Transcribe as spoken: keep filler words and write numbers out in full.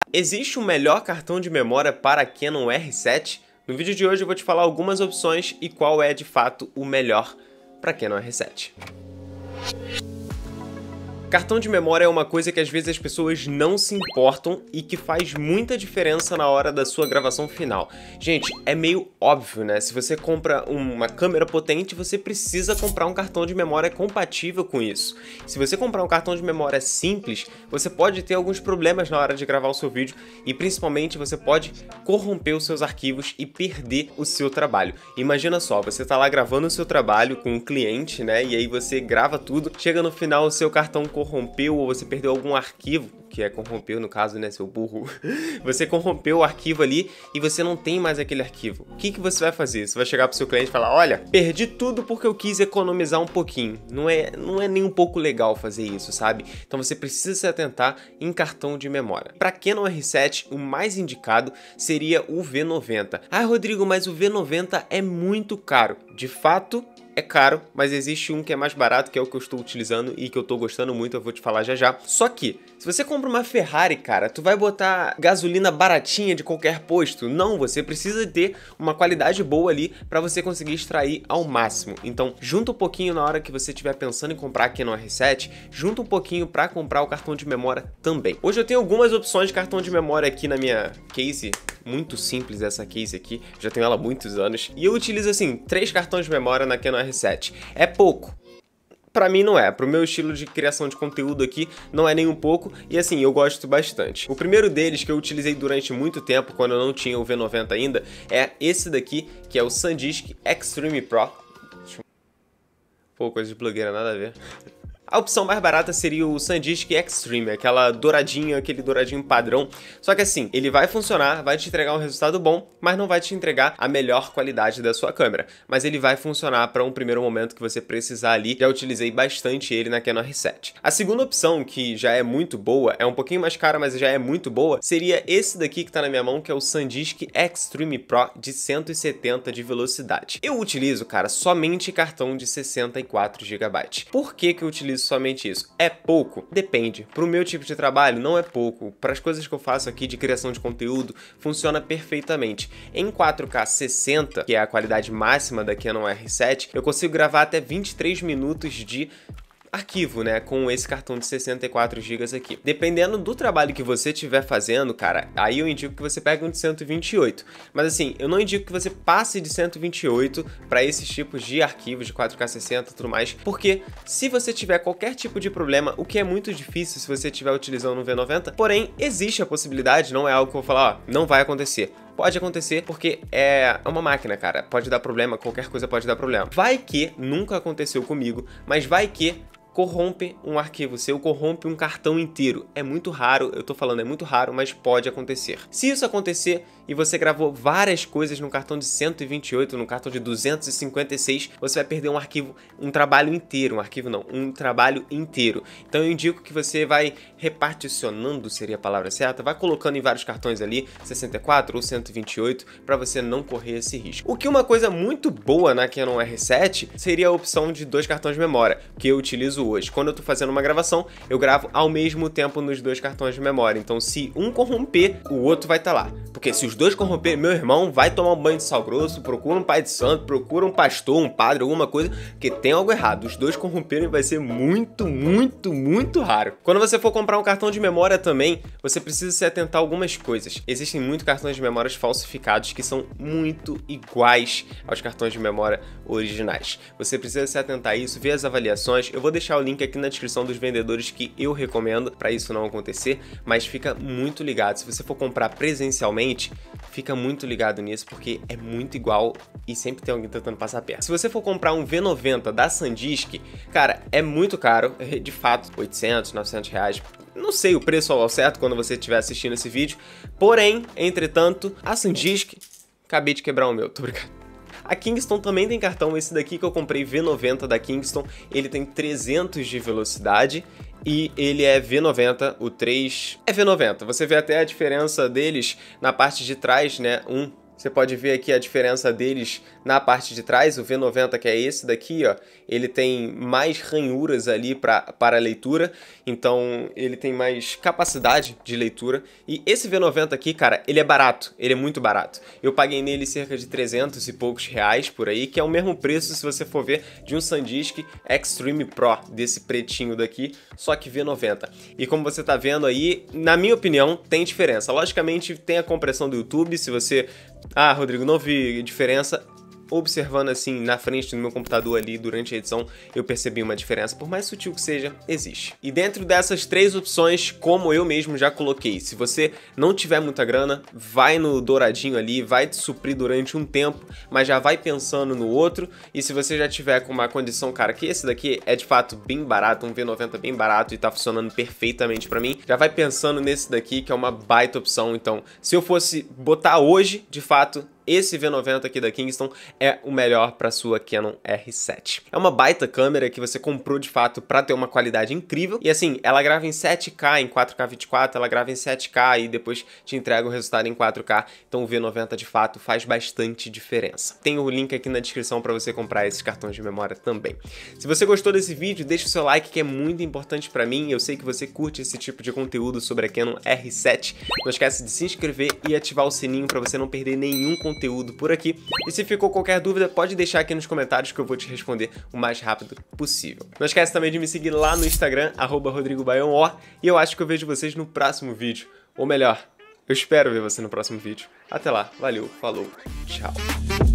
Existe um melhor cartão de memória para a Canon R sete? No vídeo de hoje eu vou te falar algumas opções e qual é de fato o melhor para a Canon R sete. Cartão de memória é uma coisa que às vezes as pessoas não se importam e que faz muita diferença na hora da sua gravação final. Gente, é meio óbvio, né? Se você compra uma câmera potente, você precisa comprar um cartão de memória compatível com isso. Se você comprar um cartão de memória simples, você pode ter alguns problemas na hora de gravar o seu vídeo e principalmente você pode corromper os seus arquivos e perder o seu trabalho. Imagina só, você tá lá gravando o seu trabalho com um cliente, né? E aí você grava tudo, chega no final o seu cartão corrompeu ou você perdeu algum arquivo, que é corrompeu no caso, né, seu burro. Você corrompeu o arquivo ali e você não tem mais aquele arquivo. O que que você vai fazer? Você vai chegar pro seu cliente e falar, olha, perdi tudo porque eu quis economizar um pouquinho. Não é, não é nem um pouco legal fazer isso, sabe? Então você precisa se atentar em cartão de memória. Para Canon R sete, o mais indicado seria o V noventa. Ah, Rodrigo, mas o V noventa é muito caro. De fato, é caro, mas existe um que é mais barato, que é o que eu estou utilizando e que eu estou gostando muito, eu vou te falar já já. Só que, se você compra uma Ferrari, cara, tu vai botar gasolina baratinha de qualquer posto? Não, você precisa ter uma qualidade boa ali para você conseguir extrair ao máximo. Então, junta um pouquinho na hora que você estiver pensando em comprar aqui no R sete, junta um pouquinho para comprar o cartão de memória também. Hoje eu tenho algumas opções de cartão de memória aqui na minha case. Muito simples essa case aqui, já tenho ela há muitos anos. E eu utilizo, assim, três cartões de memória na Canon R sete. É pouco? Pra mim não é, pro meu estilo de criação de conteúdo aqui não é nem um pouco e assim, eu gosto bastante. O primeiro deles que eu utilizei durante muito tempo, quando eu não tinha o V noventa ainda, é esse daqui, que é o SanDisk Extreme Pro. Pô, coisa de blogueira, nada a ver. A opção mais barata seria o SanDisk Extreme, aquela douradinha, aquele douradinho padrão. Só que assim, ele vai funcionar, vai te entregar um resultado bom, mas não vai te entregar a melhor qualidade da sua câmera. Mas ele vai funcionar para um primeiro momento que você precisar ali. Já utilizei bastante ele na Canon R sete. A segunda opção, que já é muito boa, é um pouquinho mais cara, mas já é muito boa, seria esse daqui que tá na minha mão, que é o SanDisk Extreme Pro de cento e setenta de velocidade. Eu utilizo, cara, somente cartão de sessenta e quatro gigabytes. Por que que eu utilizo somente isso? É pouco? Depende. Para o meu tipo de trabalho, não é pouco. Para as coisas que eu faço aqui de criação de conteúdo, funciona perfeitamente. Em quatro K sessenta, que é a qualidade máxima da Canon R sete, eu consigo gravar até vinte e três minutos de arquivo, né, com esse cartão de sessenta e quatro gigas aqui. Dependendo do trabalho que você estiver fazendo, cara, aí eu indico que você pegue um de cento e vinte e oito. Mas assim, eu não indico que você passe de cento e vinte e oito para esses tipos de arquivos de quatro K sessenta e tudo mais, porque se você tiver qualquer tipo de problema, o que é muito difícil se você estiver utilizando um V noventa, porém, existe a possibilidade, não é algo que eu vou falar, ó, não vai acontecer. Pode acontecer porque é uma máquina, cara. Pode dar problema, qualquer coisa pode dar problema. Vai que, nunca aconteceu comigo, mas vai que corrompe um arquivo seu, corrompe um cartão inteiro. É muito raro, eu tô falando, é muito raro, mas pode acontecer. Se isso acontecer e você gravou várias coisas no cartão de cento e vinte e oito, no cartão de duzentos e cinquenta e seis, você vai perder um arquivo, um trabalho inteiro, um arquivo não, um trabalho inteiro. Então eu indico que você vai reparticionando, seria a palavra certa, vai colocando em vários cartões ali, sessenta e quatro ou cento e vinte e oito, para você não correr esse risco. O que uma coisa muito boa na Canon R sete seria a opção de dois cartões de memória, que eu utilizo hoje. Quando eu tô fazendo uma gravação, eu gravo ao mesmo tempo nos dois cartões de memória. Então, se um corromper, o outro vai estar lá. Porque se os dois corromper, meu irmão vai tomar um banho de sal grosso, procura um pai de santo, procura um pastor, um padre, alguma coisa, que tem algo errado. Os dois corromperem vai ser muito, muito, muito raro. Quando você for comprar um cartão de memória também, você precisa se atentar a algumas coisas. Existem muitos cartões de memória falsificados que são muito iguais aos cartões de memória originais. Você precisa se atentar a isso, ver as avaliações. Eu vou deixar o link aqui na descrição dos vendedores que eu recomendo para isso não acontecer, mas fica muito ligado. Se você for comprar presencialmente, fica muito ligado nisso, porque é muito igual e sempre tem alguém tentando passar perto. Se você for comprar um V noventa da SanDisk, cara, é muito caro, de fato, oitocentos, novecentos reais. Não sei o preço ao certo quando você estiver assistindo esse vídeo, porém, entretanto, a SanDisk, acabei de quebrar o meu, tô brincando. A Kingston também tem cartão, esse daqui que eu comprei, V noventa da Kingston, ele tem trezentos de velocidade e ele é V noventa, o três é V noventa. Você vê até a diferença deles na parte de trás, né? Um Você pode ver aqui a diferença deles na parte de trás. O V noventa, que é esse daqui, ó, ele tem mais ranhuras ali pra, para a leitura, então ele tem mais capacidade de leitura. E esse V noventa aqui, cara, ele é barato, ele é muito barato. Eu paguei nele cerca de trezentos e poucos reais por aí, que é o mesmo preço, se você for ver, de um SanDisk Extreme Pro, desse pretinho daqui, só que V noventa. E como você tá vendo aí, na minha opinião, tem diferença. Logicamente, tem a compressão do YouTube, se você... Ah, Rodrigo, não vi diferença. Observando assim na frente do meu computador ali durante a edição, eu percebi uma diferença, por mais sutil que seja, existe. E dentro dessas três opções, como eu mesmo já coloquei, se você não tiver muita grana, vai no douradinho ali, vai te suprir durante um tempo, mas já vai pensando no outro. E se você já tiver com uma condição, cara, que esse daqui é de fato bem barato, um V noventa bem barato e tá funcionando perfeitamente pra mim, já vai pensando nesse daqui, que é uma baita opção. Então, se eu fosse botar hoje, de fato, esse V noventa aqui da Kingston é o melhor para sua Canon R sete. É uma baita câmera que você comprou de fato para ter uma qualidade incrível. E assim, ela grava em sete K, em quatro K vinte e quatro, ela grava em sete K e depois te entrega o resultado em quatro K. Então o V noventa de fato faz bastante diferença. Tem o link aqui na descrição para você comprar esses cartões de memória também. Se você gostou desse vídeo, deixa o seu like, que é muito importante para mim. Eu sei que você curte esse tipo de conteúdo sobre a Canon R sete. Não esquece de se inscrever e ativar o sininho para você não perder nenhum conteúdo conteúdo por aqui. E se ficou qualquer dúvida, pode deixar aqui nos comentários que eu vou te responder o mais rápido possível. Não esquece também de me seguir lá no Instagram, arroba Rodrigo Baião O, e eu acho que eu vejo vocês no próximo vídeo. Ou melhor, eu espero ver você no próximo vídeo. Até lá, valeu, falou, tchau.